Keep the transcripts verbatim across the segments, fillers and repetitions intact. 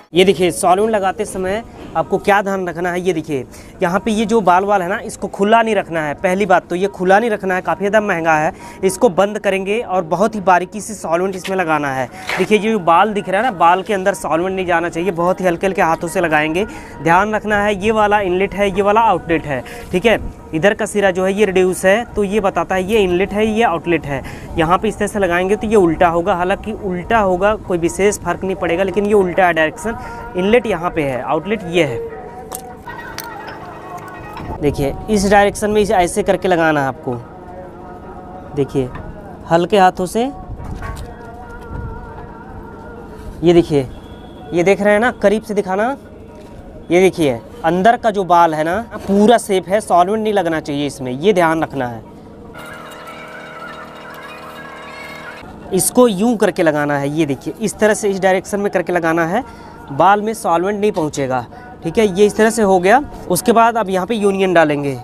ये देखिए सॉल्वेंट लगाते समय आपको क्या ध्यान रखना है, ये देखिए यहाँ पे ये जो बाल वाल है ना, इसको खुला नहीं रखना है। पहली बात तो ये खुला नहीं रखना है, काफ़ी ज़्यादा महंगा है। इसको बंद करेंगे और बहुत ही बारीकी से सॉल्वेंट इसमें लगाना है। देखिए ये जो बाल दिख रहा है ना, बाल के अंदर सॉल्वेंट नहीं जाना चाहिए, बहुत ही हल्के हल्के हाथों से लगाएंगे। ध्यान रखना है ये वाला इनलेट है, ये वाला आउटलेट है, ठीक है। इधर का सिरा जो है ये रिड्यूस है, तो ये बताता है ये इनलेट है, ये आउटलेट है। यहाँ पे इस तरह से लगाएंगे तो ये उल्टा होगा, हालांकि उल्टा होगा कोई विशेष फर्क नहीं पड़ेगा, लेकिन ये उल्टा है डायरेक्शन। इनलेट यहाँ पे है, आउटलेट ये है। देखिए इस डायरेक्शन में इसे ऐसे करके लगाना है आपको। देखिए हल्के हाथों से, ये देखिए, ये देख रहे हैं ना, करीब से दिखाना। ये देखिए अंदर का जो बाल है ना पूरा सेफ है, सॉल्वेंट नहीं लगना चाहिए इसमें, ये ध्यान रखना है। इसको यूं करके लगाना है, ये देखिए इस तरह से, इस डायरेक्शन में करके लगाना है, बाल में सॉल्वेंट नहीं पहुंचेगा, ठीक है। ये इस तरह से हो गया। उसके बाद अब यहाँ पे यूनियन डालेंगे।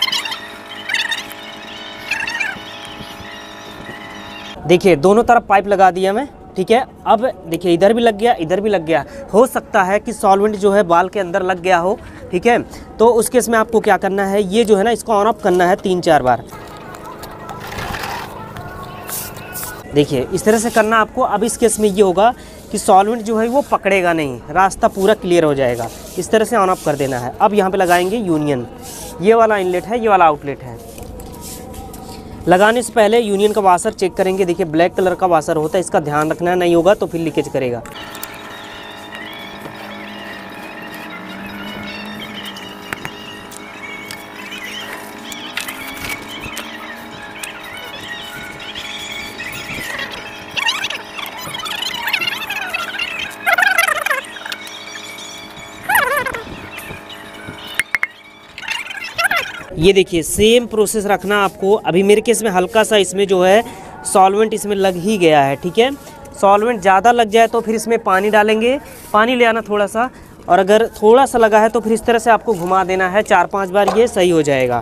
देखिए दोनों तरफ पाइप लगा दिया मैं, ठीक है। अब देखिए इधर भी लग गया, इधर भी लग गया। हो सकता है कि सॉल्वेंट जो है बाल के अंदर लग गया हो, ठीक है। तो उस केस में आपको क्या करना है, ये जो है ना इसको ऑन ऑफ करना है तीन चार बार। देखिए इस तरह से करना आपको। अब इस केस में ये होगा कि सॉल्वेंट जो है वो पकड़ेगा नहीं, रास्ता पूरा क्लियर हो जाएगा। इस तरह से ऑन ऑफ कर देना है। अब यहाँ पे लगाएंगे यूनियन, ये वाला इनलेट है, ये वाला आउटलेट है। लगाने से पहले यूनियन का वाशर चेक करेंगे। देखिए ब्लैक कलर का वाशर होता है, इसका ध्यान रखना, नहीं होगा तो फिर लीकेज करेगा। ये देखिए सेम प्रोसेस रखना आपको। अभी मेरे केस में हल्का सा इसमें जो है सॉल्वेंट इसमें लग ही गया है, ठीक है। सॉल्वेंट ज़्यादा लग जाए तो फिर इसमें पानी डालेंगे, पानी ले आना थोड़ा सा, और अगर थोड़ा सा लगा है तो फिर इस तरह से आपको घुमा देना है चार पांच बार, ये सही हो जाएगा।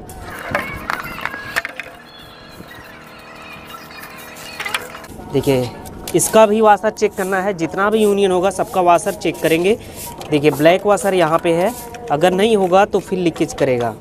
देखिए इसका भी वाशर चेक करना है, जितना भी यूनियन होगा सबका वाशर चेक करेंगे। देखिए ब्लैक वाशर यहाँ पे है, अगर नहीं होगा तो फिर लीकेज करेगा।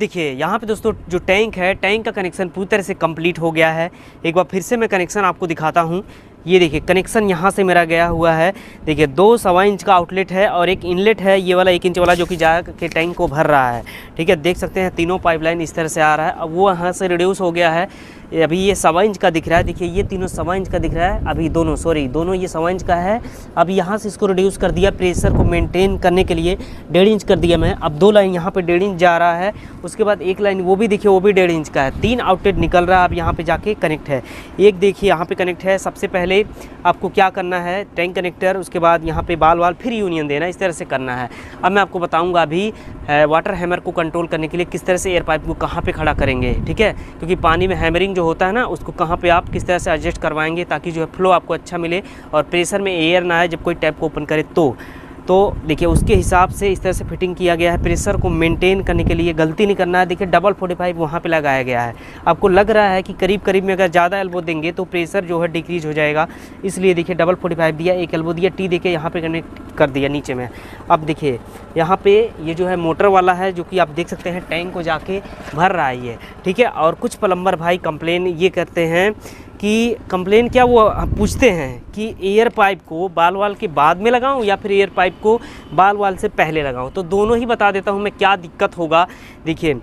देखिए यहाँ पे दोस्तों जो टैंक है, टैंक का कनेक्शन पूरी तरह से कंप्लीट हो गया है। एक बार फिर से मैं कनेक्शन आपको दिखाता हूँ। ये देखिए कनेक्शन यहाँ से मेरा गया हुआ है। देखिए दो सवा इंच का आउटलेट है और एक इनलेट है, ये वाला एक इंच वाला, जो कि जा के टैंक को भर रहा है। ठीक है, देख सकते हैं तीनों पाइपलाइन इस तरह से आ रहा है। अब वो यहाँ से रिड्यूस हो गया है, अभी ये सवा इंच का दिख रहा है। देखिए ये तीनों सवा इंच का दिख रहा है, अभी दोनों सॉरी दोनों ये सवा इंच का है। अब यहाँ से इसको रिड्यूस कर दिया प्रेशर को मेंटेन करने के लिए, डेढ़ इंच कर दिया मैं। अब दो लाइन यहाँ पे डेढ़ इंच जा रहा है, उसके बाद एक लाइन वो भी देखिए वो भी डेढ़ इंच का है। तीन आउटलेट निकल रहा है, अब यहाँ पे जाके कनेक्ट है। एक देखिए यहाँ पे कनेक्ट है। सबसे पहले आपको क्या करना है, टैंक कनेक्टर, उसके बाद यहाँ पे बाल वाल, फिर यूनियन देना, इस तरह से करना है। अब मैं आपको बताऊँगा अभी वाटर हैमर को कंट्रोल करने के लिए किस तरह से एयर पाइप को कहाँ पे खड़ा करेंगे। ठीक है, क्योंकि पानी में हैमरिंग जो होता है ना, उसको कहाँ पे आप किस तरह से एडजस्ट करवाएंगे ताकि जो है फ्लो आपको अच्छा मिले और प्रेशर में एयर ना आए जब कोई टैप को ओपन करे तो तो देखिए उसके हिसाब से इस तरह से फिटिंग किया गया है। प्रेशर को मेंटेन करने के लिए गलती नहीं करना है। देखिए डबल फोर्टी फाइव वहाँ पे लगाया गया है। आपको लग रहा है कि करीब करीब में अगर ज़्यादा एल्बो देंगे तो प्रेशर जो है डिक्रीज हो जाएगा, इसलिए देखिए डबल फोर्टी फाइव दिया, एक एल्बो दिया, टी देके यहाँ पे कनेक्ट कर दिया नीचे में। अब देखिए यहाँ पे ये जो है मोटर वाला है, जो कि आप देख सकते हैं टैंक को जाके भर रहा है ये। ठीक है, और कुछ प्लम्बर भाई कंप्लेन ये करते हैं कि कंप्लेन क्या, वो पूछते हैं कि एयर पाइप को बाल वाल के बाद में लगाऊं या फिर एयर पाइप को बाल वाल से पहले लगाऊं। तो दोनों ही बता देता हूं मैं क्या दिक्कत होगा। देखिए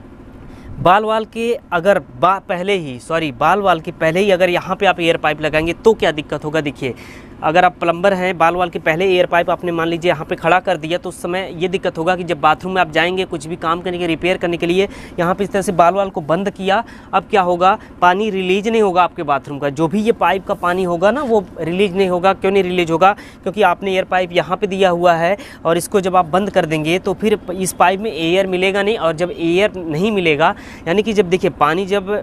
बाल वाल के अगर बा पहले ही सॉरी बाल वाल के पहले ही अगर यहाँ पे आप एयर पाइप लगाएंगे तो क्या दिक्कत होगा। देखिए अगर आप प्लम्बर हैं, बाल वाल के पहले एयर पाइप आपने मान लीजिए यहाँ पे खड़ा कर दिया, तो उस समय ये दिक्कत होगा कि जब बाथरूम में आप जाएंगे कुछ भी काम करने के, रिपेयर करने के लिए, यहाँ पे इस तरह से बाल वाल को बंद किया, अब क्या होगा, पानी रिलीज नहीं होगा आपके बाथरूम का। जो भी ये पाइप का पानी होगा ना वो रिलीज नहीं होगा। क्यों नहीं रिलीज होगा, क्योंकि आपने एयर पाइप यहाँ पर दिया हुआ है और इसको जब आप बंद कर देंगे तो फिर इस पाइप में एयर मिलेगा नहीं, और जब एयर नहीं मिलेगा यानी कि जब देखिए पानी जब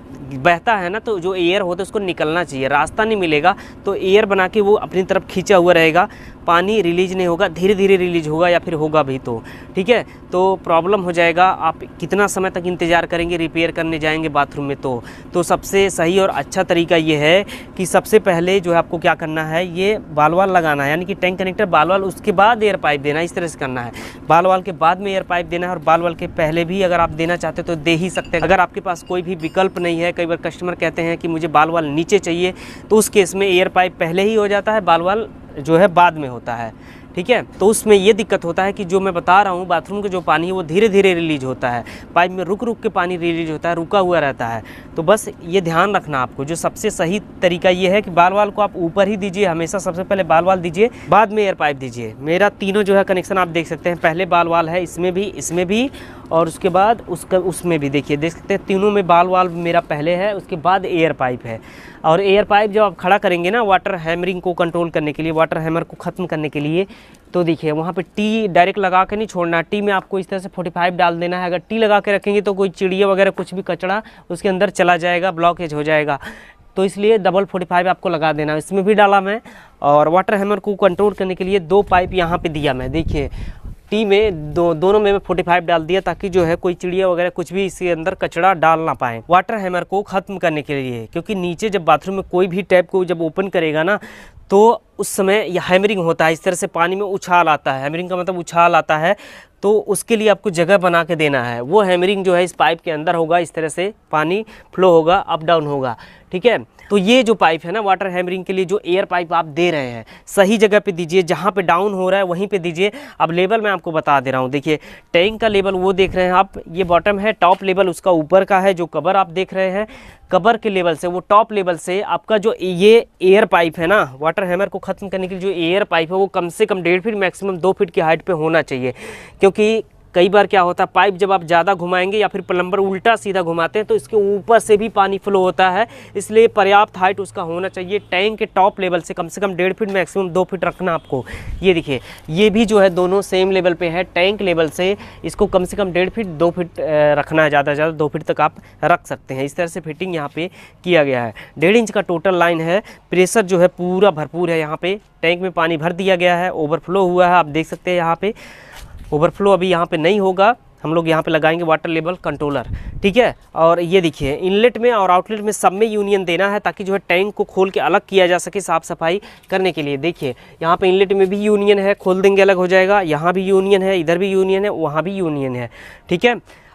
बहता है ना तो जो एयर होता है उसको निकलना चाहिए, रास्ता नहीं मिलेगा तो एयर बना के वो अपनी तरफ खींचा हुआ रहेगा, पानी रिलीज नहीं होगा, धीरे धीरे रिलीज होगा या फिर होगा भी तो। ठीक है, तो प्रॉब्लम हो जाएगा। आप कितना समय तक इंतज़ार करेंगे, रिपेयर करने जाएंगे बाथरूम में तो तो सबसे सही और अच्छा तरीका ये है कि सबसे पहले जो है आपको क्या करना है, ये बाल वाल लगाना है, यानी कि टैंक कनेक्टर बाल वाल, उसके बाद एयर पाइप देना, इस तरह से करना है। बाल वाल के बाद में एयर पाइप देना है और बाल वाल के पहले भी अगर आप देना चाहते तो दे ही सकते हैं। अगर आपके पास कोई भी विकल्प नहीं है, कई बार कस्टमर कहते हैं कि मुझे बाल वाल नीचे चाहिए, तो उस केस में एयर पाइप पहले ही हो जाता है, बाल वाल जो है बाद में होता है। ठीक है, तो उसमें ये दिक्कत होता है कि जो मैं बता रहा हूँ बाथरूम का जो पानी है वो धीरे धीरे रिलीज होता है, पाइप में रुक रुक के पानी रिलीज होता है, रुका हुआ रहता है। तो बस ये ध्यान रखना आपको। जो सबसे सही तरीका ये है कि बाल वाल को आप ऊपर ही दीजिए हमेशा, सबसे पहले बाल वाल दीजिए, बाद में एयर पाइप दीजिए। मेरा तीनों जो है कनेक्शन आप देख सकते हैं, पहले बाल वाल है, इसमें भी, इसमें भी, और उसके बाद उसका उसमें भी देखिए देख सकते हैं तीनों में बाल वाल मेरा पहले है, उसके बाद एयर पाइप है। और एयर पाइप जब आप खड़ा करेंगे ना वाटर हैमरिंग को कंट्रोल करने के लिए, वाटर हैमर को ख़त्म करने के लिए, तो देखिए वहाँ पे टी डायरेक्ट लगा के नहीं छोड़ना, टी में आपको इस तरह से पैंतालीस डाल देना है। अगर टी लगा के रखेंगे तो कोई चिड़िया वगैरह कुछ भी कचरा उसके अंदर चला जाएगा, ब्लॉकेज हो जाएगा, तो इसलिए डबल पैंतालीस आपको लगा देना। इसमें भी डाला मैं, और वाटर हैमर को कंट्रोल करने के लिए दो पाइप यहाँ पे दिया मैं, देखिए टी में दो दोनों में मैं पैंतालीस डाल दिया ताकि जो है कोई चिड़िया वगैरह कुछ भी इसके अंदर कचरा डाल ना पाए, वाटर हैमर को ख़त्म करने के लिए। क्योंकि नीचे जब बाथरूम में कोई भी टैप को जब ओपन करेगा ना तो उस समय यह हैमरिंग होता है, इस तरह से पानी में उछाल आता है, हैमरिंग का मतलब उछाल आता है, तो उसके लिए आपको जगह बना के देना है। वो हैमरिंग जो है इस पाइप के अंदर होगा, इस तरह से पानी फ्लो होगा, अप डाउन होगा। ठीक है, तो ये जो पाइप है ना वाटर हैमरिंग के लिए, जो एयर पाइप आप दे रहे हैं सही जगह पे दीजिए, जहाँ पे डाउन हो रहा है वहीं पे दीजिए। अब लेवल मैं आपको बता दे रहा हूँ, देखिए टैंक का लेवल वो देख रहे हैं आप, ये बॉटम है, टॉप लेवल उसका ऊपर का है, जो कवर आप देख रहे हैं कवर के लेवल से, वो टॉप लेवल से आपका जो ये एयर पाइप है ना वाटर हैमर को ख़त्म करने के लिए जो एयर पाइप है वो कम से कम डेढ़ फीट मैक्सिमम दो फीट की हाइट पे होना चाहिए। क्योंकि कई बार क्या होता है पाइप जब आप ज़्यादा घुमाएंगे या फिर प्लम्बर उल्टा सीधा घुमाते हैं तो इसके ऊपर से भी पानी फ्लो होता है, इसलिए पर्याप्त हाइट उसका होना चाहिए। टैंक के टॉप लेवल से कम से कम डेढ़ फीट मैक्सिमम दो फीट रखना आपको। ये देखिए ये भी जो है दोनों सेम लेवल पे है, टैंक लेवल से इसको कम से कम डेढ़ फीट दो फीट रखना है, ज़्यादा से ज़्यादा दो फीट तक आप रख सकते हैं। इस तरह से फिटिंग यहाँ पे किया गया है। डेढ़ इंच का टोटल लाइन है, प्रेशर जो है पूरा भरपूर है, यहाँ पे टैंक में पानी भर दिया गया है, ओवरफ्लो हुआ है, आप देख सकते हैं यहाँ पे ओवरफ्लो अभी यहाँ पे नहीं होगा। हम लोग यहाँ पे लगाएंगे वाटर लेवल कंट्रोलर, ठीक है। और ये देखिए इनलेट में और आउटलेट में सब में यूनियन देना है ताकि जो है टैंक को खोल के अलग किया जा सके साफ़ सफाई करने के लिए। देखिए यहाँ पे इनलेट में भी यूनियन है, खोल देंगे अलग हो जाएगा, यहाँ भी यूनियन है, इधर भी यूनियन है, वहाँ भी यूनियन है, ठीक है।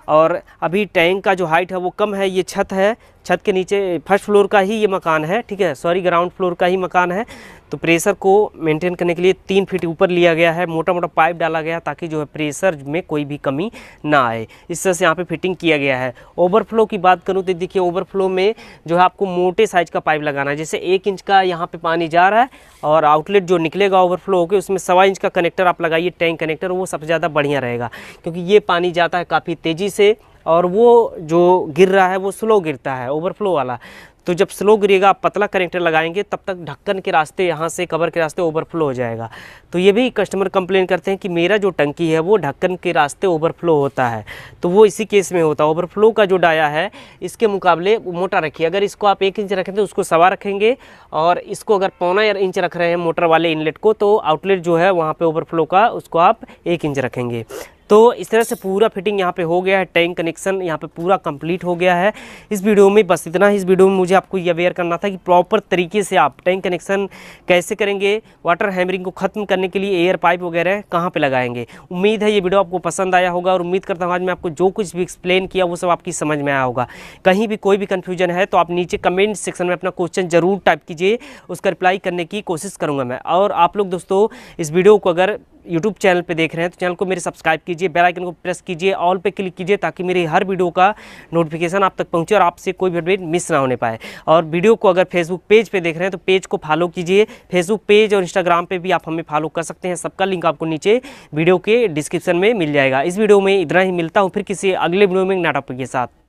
और अभी टैंक का जो हाइट है वो कम है, ये छत है, छत के नीचे फर्स्ट फ्लोर का ही ये मकान है, ठीक है, सॉरी ग्राउंड फ्लोर का ही मकान है। तो प्रेशर को मेंटेन करने के लिए तीन फीट ऊपर लिया गया है, मोटा मोटा पाइप डाला गया ताकि जो है प्रेशर में कोई भी कमी ना आए, इस तरह से यहाँ पे फिटिंग किया गया है। ओवरफ्लो की बात करूँ तो देखिए ओवरफ्लो में जो है आपको मोटे साइज का पाइप लगाना है, जैसे एक इंच का यहाँ पे पानी जा रहा है और आउटलेट जो निकलेगा ओवरफ्लो होकर उसमें सवा इंच का कनेक्टर आप लगाइए, टैंक कनेक्टर, वो सबसे ज़्यादा बढ़िया रहेगा, क्योंकि ये पानी जाता है काफ़ी तेज़ी से और वो जो गिर रहा है वो स्लो गिरता है ओवरफ्लो वाला। तो जब स्लो गिरेगा आप पतला कनेक्टर लगाएंगे तब तक ढक्कन के रास्ते, यहाँ से कवर के रास्ते ओवरफ्लो हो जाएगा। तो ये भी कस्टमर कंप्लेन करते हैं कि मेरा जो टंकी है वो ढक्कन के रास्ते ओवरफ्लो होता है, तो वो इसी केस में होता है। ओवरफ्लो का जो डाया है इसके मुकाबले मोटा रखिए, अगर इसको आप एक इंच रखें तो उसको सवा रखेंगे, और इसको अगर पौना इंच रख रहे हैं मोटर वाले इनलेट को, तो आउटलेट जो है वहाँ पे ओवरफ्लो का उसको आप एक इंच रखेंगे। तो इस तरह से पूरा फिटिंग यहाँ पे हो गया है, टैंक कनेक्शन यहाँ पे पूरा कंप्लीट हो गया है। इस वीडियो में बस इतना ही। इस वीडियो में मुझे आपको ये अवेयर करना था कि प्रॉपर तरीके से आप टैंक कनेक्शन कैसे करेंगे, वाटर हैमरिंग को ख़त्म करने के लिए एयर पाइप वगैरह कहाँ पे लगाएंगे। उम्मीद है ये वीडियो आपको पसंद आया होगा और उम्मीद करता हूँ आज मैं आपको जो कुछ भी एक्सप्लेन किया वो सब आपकी समझ में आया होगा। कहीं भी कोई भी कन्फ्यूजन है तो आप नीचे कमेंट सेक्शन में अपना क्वेश्चन जरूर टाइप कीजिए, उसका रिप्लाई करने की कोशिश करूँगा मैं। और आप लोग दोस्तों इस वीडियो को अगर यूट्यूब चैनल पे देख रहे हैं तो चैनल को मेरे सब्सक्राइब कीजिए, बेल आइकन को प्रेस कीजिए, ऑल पे क्लिक कीजिए ताकि मेरे हर वीडियो का नोटिफिकेशन आप तक पहुंचे और आपसे कोई भी अपडेट मिस ना होने पाए। और वीडियो को अगर फेसबुक पेज पे देख रहे हैं तो पेज को फॉलो कीजिए, फेसबुक पेज और इंस्टाग्राम पे भी आप हमें फॉलो कर सकते हैं, सबका लिंक आपको नीचे वीडियो के डिस्क्रिप्शन में मिल जाएगा। इस वीडियो में इतना ही, मिलता हूँ फिर किसी अगले वीडियो में नया टॉपिक के साथ।